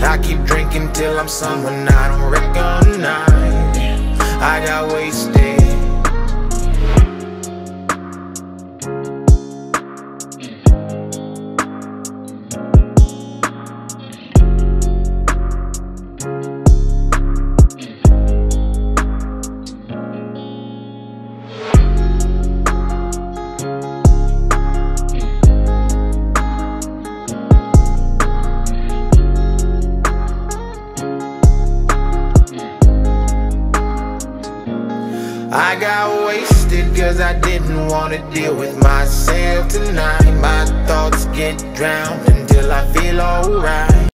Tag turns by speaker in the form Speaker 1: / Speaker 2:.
Speaker 1: I keep drinking till I'm someone I don't recognize. I got wasted. I got wasted cause I didn't wanna deal with myself tonight. My thoughts get drowned until I feel alright.